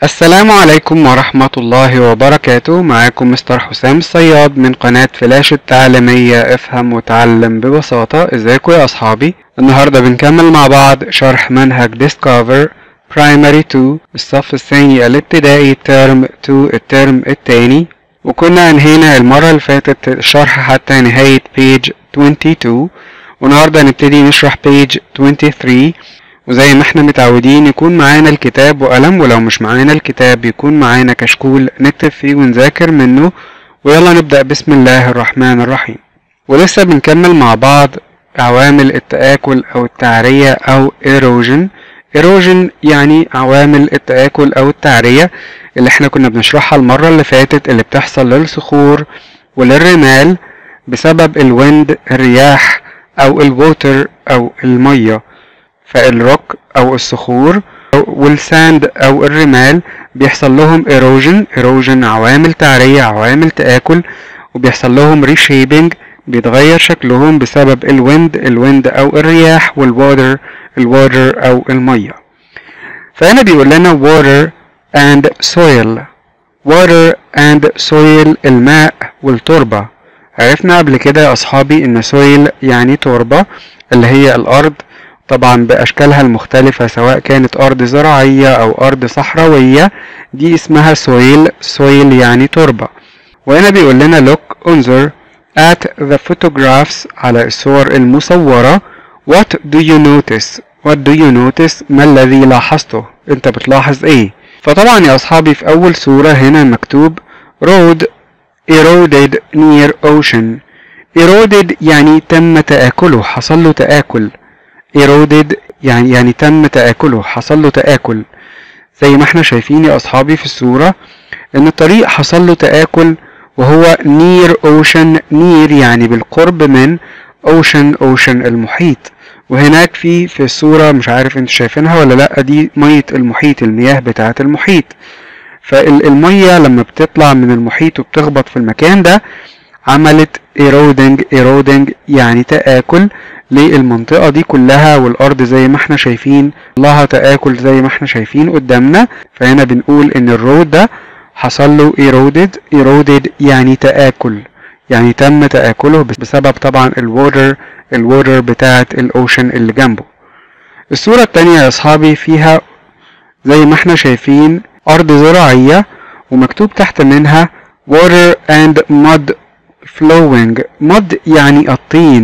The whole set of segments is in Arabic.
السلام عليكم ورحمة الله وبركاته. معاكم مستر حسام الصياد من قناة فلاش التعليمية افهم وتعلم ببساطة. ازيكم يا اصحابي؟ النهاردة بنكمل مع بعض شرح منهج Discover Primary 2 الصف الثاني الابتدائي ترم 2 الترم الثاني، وكنا انهينا المرة اللي فاتت الشرح حتى نهاية page 22، والنهاردة هنبتدي نشرح page 23. وزي ما احنا متعودين يكون معانا الكتاب وقلم، ولو مش معانا الكتاب يكون معانا كشكول نكتب فيه ونذاكر منه. ويلا نبدأ بسم الله الرحمن الرحيم. ولسه بنكمل مع بعض عوامل التآكل أو التعرية أو erosion. erosion يعني عوامل التآكل أو التعرية اللي احنا كنا بنشرحها المرة اللي فاتت، اللي بتحصل للصخور وللرمال بسبب الويند الرياح أو الووتر أو المية. فالروك أو الصخور والساند أو الرمال بيحصل لهم erosion عوامل تعرية عوامل تآكل، وبيحصل لهم reshaping بيتغير شكلهم بسبب الويند أو الرياح والwater أو المية. فهنا بيقول لنا water and soil الماء والتربة. عرفنا قبل كده يا أصحابي إن soil يعني تربة اللي هي الأرض طبعا بأشكالها المختلفة، سواء كانت أرض زراعية أو أرض صحراوية، دي اسمها soil يعني تربة. وهنا بيقول لنا انظر at the photographs على الصور المصورة. what do you notice ما الذي لاحظته؟ انت بتلاحظ ايه؟ فطبعا يا أصحابي في أول صورة هنا مكتوب road eroded near ocean. eroded يعني تم تآكله، حصل له تآكل. eroded يعني تم تآكله، حصل له تآكل. زي ما احنا شايفين يا أصحابي في الصورة إن الطريق حصل له تآكل وهو near ocean. near يعني بالقرب من ocean المحيط. وهناك في الصورة مش عارف انتوا شايفينها ولا لأ، دي مية المحيط، المياه بتاعة المحيط. فالمية لما بتطلع من المحيط وبتخبط في المكان ده عملت eroding يعني تآكل للمنطقة دي كلها، والأرض زي ما احنا شايفين لها تآكل زي ما احنا شايفين قدامنا. فهنا بنقول إن الرود ده حصل له eroded يعني تآكل، يعني تم تآكله بسبب طبعا الووتر بتاعة الأوشن اللي جنبه. الصورة التانية يا أصحابي فيها زي ما احنا شايفين أرض زراعية ومكتوب تحت منها water and mud flowing. mud يعني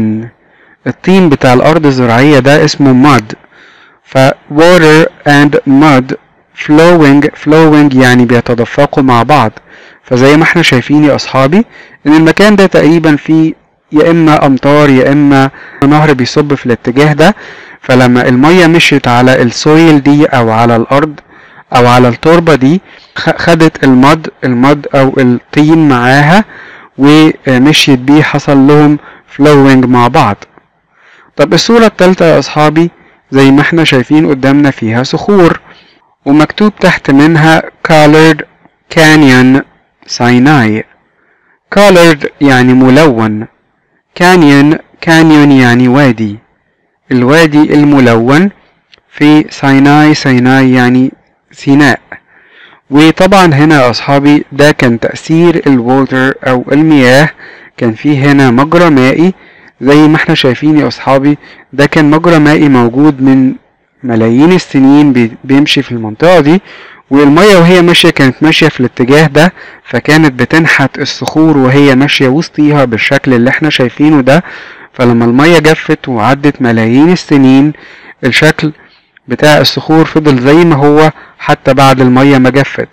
الطين بتاع الأرض الزراعية ده اسمه mud. ف water and mud flowing يعني بيتدفقوا مع بعض. فزي ما احنا شايفين يا أصحابي إن المكان ده تقريبا فيه يا إما أمطار يا إما نهر بيصب في الاتجاه ده. فلما المية مشيت على السويل دي أو على الأرض أو على التربة دي خدت المد أو الطين معاها ومشيت بيه، حصل لهم flowing مع بعض. طب الصورة الثالثة يا أصحابي زي ما احنا شايفين قدامنا فيها صخور ومكتوب تحت منها colored canyon Sinai. colored يعني ملون، canyon يعني وادي، الوادي الملون في سيناء يعني سيناء. وطبعا هنا يا أصحابي ده كان تأثير الووتر أو المياه، كان فيه هنا مجرى مائي زي ما احنا شايفين يا أصحابي. ده كان مجرى مائي موجود من ملايين السنين بيمشي في المنطقة دي، والمية وهي ماشية كانت ماشية في الاتجاه ده، فكانت بتنحت الصخور وهي ماشية وسطيها بالشكل اللي احنا شايفينه ده. فلما المية جفت وعدت ملايين السنين الشكل بتاع الصخور فضل زي ما هو حتى بعد المية ما جفت.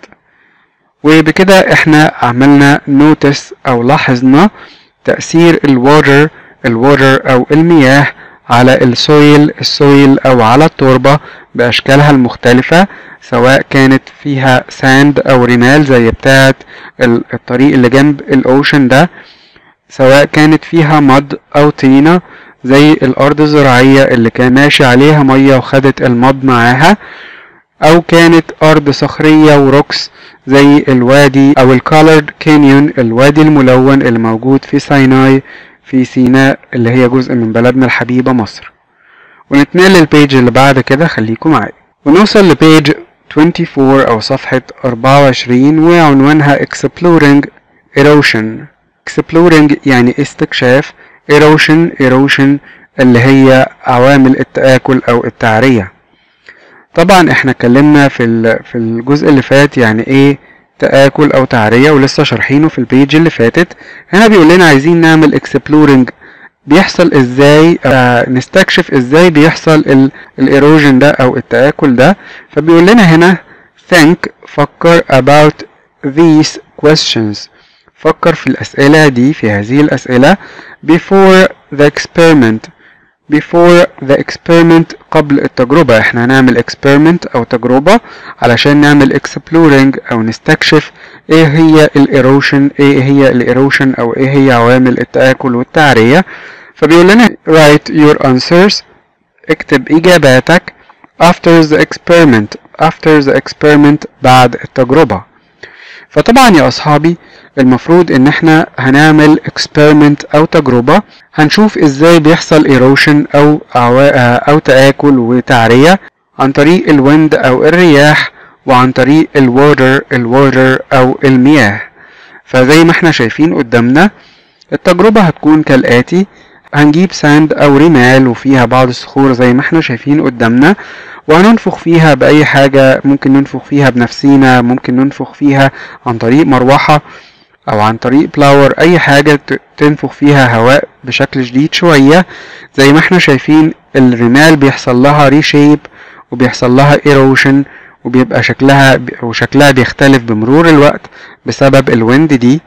وبكده احنا عملنا نوتس او لاحظنا تأثير الووتر او المياه على السويل او على التربة باشكالها المختلفة، سواء كانت فيها ساند او رمال زي بتاعت الطريق اللي جنب الاوشن ده، سواء كانت فيها مد او طينة زي الارض الزراعية اللي كان ماشي عليها مية وخدت المد معاها، او كانت ارض صخرية وروكس زي الوادي او الكولرد كانيون الوادي الملون اللي موجود في سيناء اللي هي جزء من بلدنا الحبيبة مصر. ونتنقل للبيج اللي بعد كده، خليكم معايا ونوصل لبيج 24 أو صفحة 24 وعنوانها Exploring Erosion. Exploring يعني استكشاف، Erosion اللي هي عوامل التآكل أو التعرية. طبعا احنا اتكلمنا في الجزء اللي فات يعني ايه تآكل أو تعرية، ولسه شارحينه في البيج اللي فاتت. هنا بيقول لنا عايزين نعمل Exploring بيحصل ازاي، نستكشف ازاي بيحصل الايروجن ده او التآكل ده. فبيقول لنا هنا think فكر about these questions، فكر في الأسئلة دي، في هذه الأسئلة before the experiment قبل التجربة. احنا هنعمل experiment او تجربة علشان نعمل exploring او نستكشف ايه هي الايروشن او ايه هي عوامل التآكل والتعرية. فبيقول لنا write your answers، اكتب اجاباتك after the experiment بعد التجربة. فطبعا يا اصحابي المفروض ان احنا هنعمل experiment او تجربة، هنشوف ازاي بيحصل erosion او تآكل وتعرية عن طريق الويند او الرياح، وعن طريق الووتر او المياه. فزي ما احنا شايفين قدامنا التجربة هتكون كالآتي: هنجيب ساند او رمال وفيها بعض الصخور زي ما احنا شايفين قدامنا، وهننفخ فيها بأي حاجة، ممكن ننفخ فيها بنفسينا، ممكن ننفخ فيها عن طريق مروحة او عن طريق بلاور، اي حاجة تنفخ فيها هواء بشكل شديد شوية. زي ما احنا شايفين الرمال بيحصل لها ريشيب وبيحصل لها ايروشن، وبيبقى شكلها بيختلف بمرور الوقت بسبب الويند دي.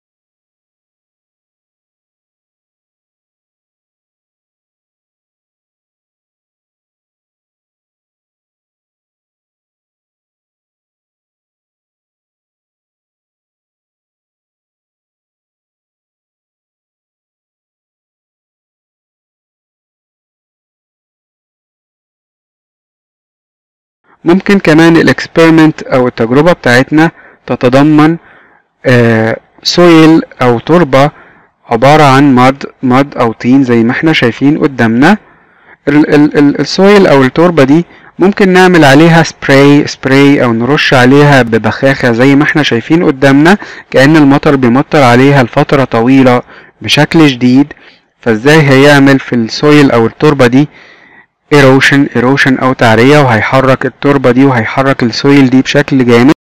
ممكن كمان الاكسبيرمنت او التجربة بتاعتنا تتضمن سويل او تربة عبارة عن مد او طين زي ما احنا شايفين قدامنا. السويل او التربة دي ممكن نعمل عليها سبراي او نرش عليها ببخاخة زي ما احنا شايفين قدامنا، كأن المطر بيمطر عليها لفترة طويلة بشكل شديد. فازاي هيعمل في السويل او التربة دي ايروشن او تعرية، وهيحرك التربة دي وهيحرك السويل دي بشكل جامد.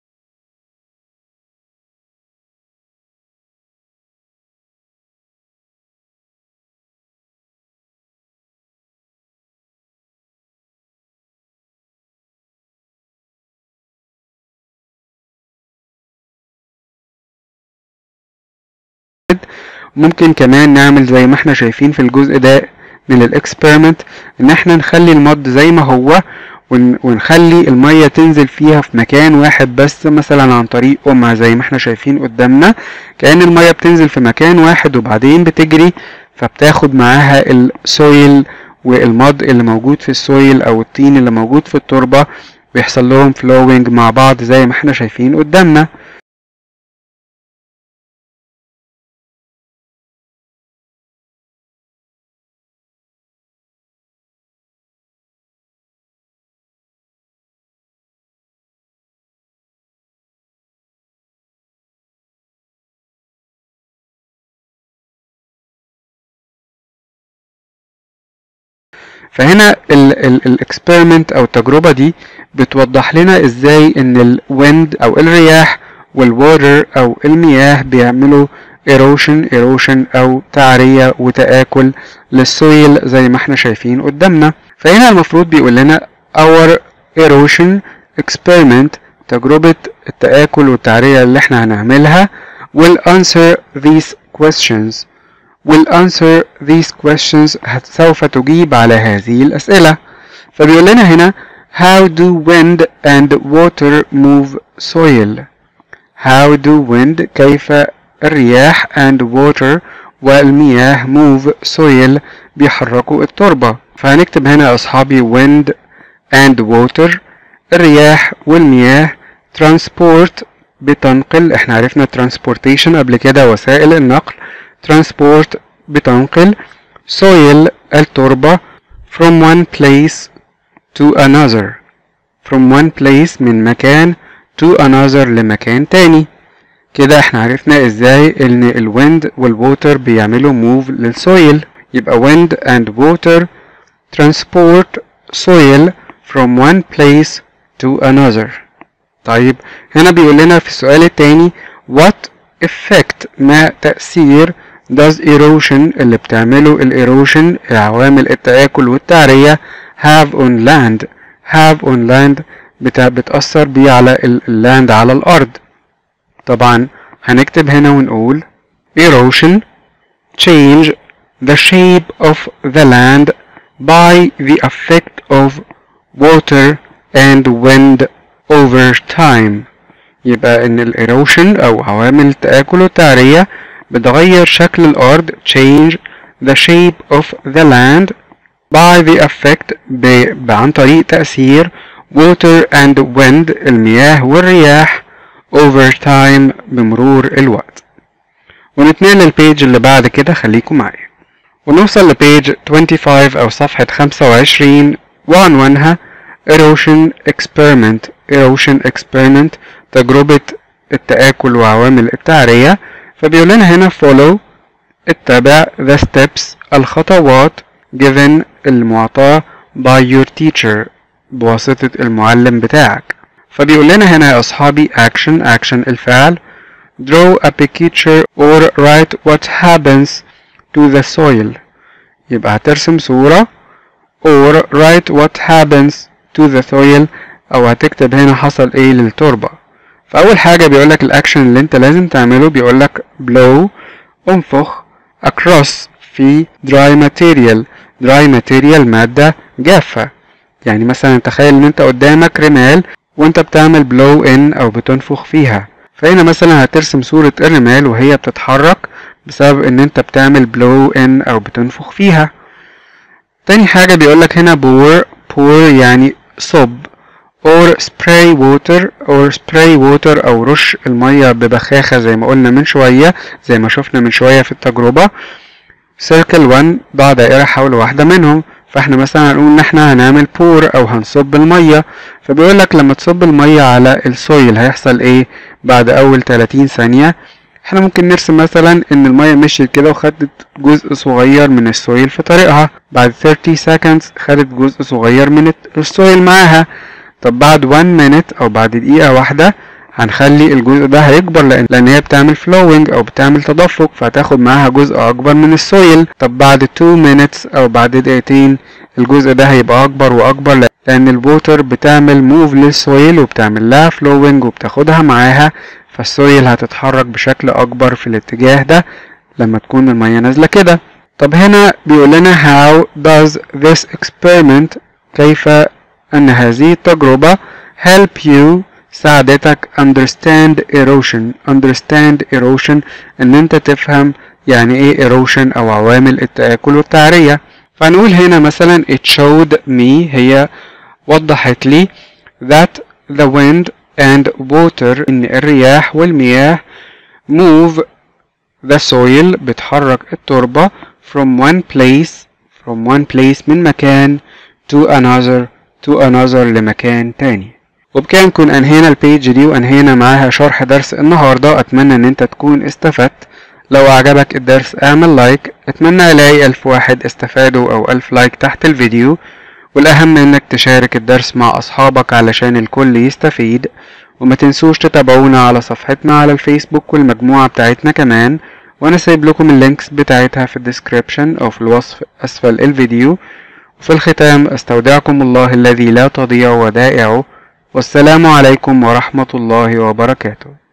ممكن كمان نعمل زي ما احنا شايفين في الجزء ده من الاكسبيرمنت، ان احنا نخلي المد زي ما هو، ونخلي المية تنزل فيها في مكان واحد بس، مثلا عن طريق قمع زي ما احنا شايفين قدامنا. كأن المية بتنزل في مكان واحد وبعدين بتجري، فبتاخد معاها السويل والمد اللي موجود في السويل او الطين اللي موجود في التربة، بيحصل لهم فلوينج مع بعض زي ما احنا شايفين قدامنا. فهنا الاكسبيرمنت او التجربة دي بتوضح لنا ازاي ان الويند او الرياح والووتر او المياه بيعملوا ايروشن او تعرية وتآكل للسويل زي ما احنا شايفين قدامنا. فهنا المفروض بيقول لنا our erosion experiment، تجربة التآكل والتعرية اللي احنا هنعملها will answer these questions سوف تجيب على هذه الأسئلة. فبيقول لنا هنا how do wind and water move soil. كيف الرياح and water والمياه move soil بيحركوا التربة. فهنكتب هنا يا أصحابي wind and water، الرياح والمياه. transport بتنقل، احنا عرفنا transportation قبل كده، وسائل النقل. transport بتنقل. soil التربة from one place to another، from one place من مكان to another لمكان تاني. كده احنا عرفنا ازاي ان الويند والووتر بيعملوا move للسويل. يبقى wind and water transport soil from one place to another. طيب هنا بيقول لنا في السؤال التاني what effect ما تأثير does erosion اللي بتعمله erosion عوامل التآكل والتعرية have on land بتأثر بيه على اللاند على الأرض. طبعا هنكتب هنا ونقول erosion change the shape of the land by the effect of water and wind over time. يبقى ان الايروشن او عوامل التآكل والتعرية بتغير شكل الارض change the shape of the land by the effect عن طريق تأثير water and wind المياه والرياح over time بمرور الوقت. ونتنقل للبيج اللي بعد كده، خليكم معايا ونوصل لبيج 25 او صفحة 25 وعنوانها erosion experiment تجربة التآكل وعوامل التعرية. فبيقول لنا هنا follow اتبع the steps الخطوات given المعطاة by your teacher بواسطة المعلم بتاعك. فبيقول لنا هنا يا أصحابي action الفعل draw a picture or write what happens to the soil. يبقى هترسم صورة or write what happens to the soil أو هتكتب هنا حصل ايه للتربة. فأول حاجة بيقولك الأكشن اللي انت لازم تعمله، بيقولك blow انفخ across في dry material مادة جافة. يعني مثلا تخيل ان انت قدامك رمال وانت بتعمل blow in او بتنفخ فيها، فهنا مثلا هترسم صورة الرمال وهي بتتحرك بسبب ان انت بتعمل blow in او بتنفخ فيها. تاني حاجة بيقولك هنا pour يعني صب or spray water او رش المية ببخاخة زي ما قلنا من شوية، زي ما شفنا من شوية في التجربة. circle 1 ضع دائرة حول واحدة منهم. فاحنا مثلا هنقول ان احنا هنعمل pour او هنصب المية. فبيقولك لما تصب المية على السويل هيحصل ايه بعد اول 30 ثانية. احنا ممكن نرسم مثلا ان المية مشيت كده وخدت جزء صغير من السويل في طريقها، بعد 30 seconds خدت جزء صغير من السويل معاها. طب بعد 1 minute او بعد دقيقة واحدة هنخلي الجزء ده هيكبر لان هي بتعمل flowing او بتعمل تدفق، فهتاخد معاها جزء اكبر من السويل. طب بعد 2 minutes او بعد دقيقتين الجزء ده هيبقى اكبر واكبر لان الووتر بتعمل موف للسويل وبتعمل لها flowing وبتاخدها معاها، فالسويل هتتحرك بشكل اكبر في الاتجاه ده لما تكون المية نازلة كده. طب هنا بيقول لنا how does this experiment كيف ان هذه التجربة help you ساعدتك understand erosion ان انت تفهم يعني ايه erosion او عوامل التآكل والتعرية. فنقول هنا مثلا it showed me هي وضحت لي that the wind and water ان الرياح والمياه move the soil بتحرك التربة from one place من مكان to another لمكان تاني. وبكده نكون انهينا البيج دي وانهينا معاها شرح درس النهاردة. اتمنى ان انت تكون استفدت. لو اعجبك الدرس اعمل لايك، اتمنى الاقي 1000 واحد استفادوا او 1000 لايك تحت الفيديو، والاهم انك تشارك الدرس مع اصحابك علشان الكل يستفيد. وما تنسوش تتابعونا على صفحتنا على الفيسبوك والمجموعة بتاعتنا كمان، وانا سايب لكم اللينكس بتاعتها في الديسكريبشن او في الوصف اسفل الفيديو. وفي الختام استودعكم الله الذي لا تضيع ودائعه، والسلام عليكم ورحمة الله وبركاته.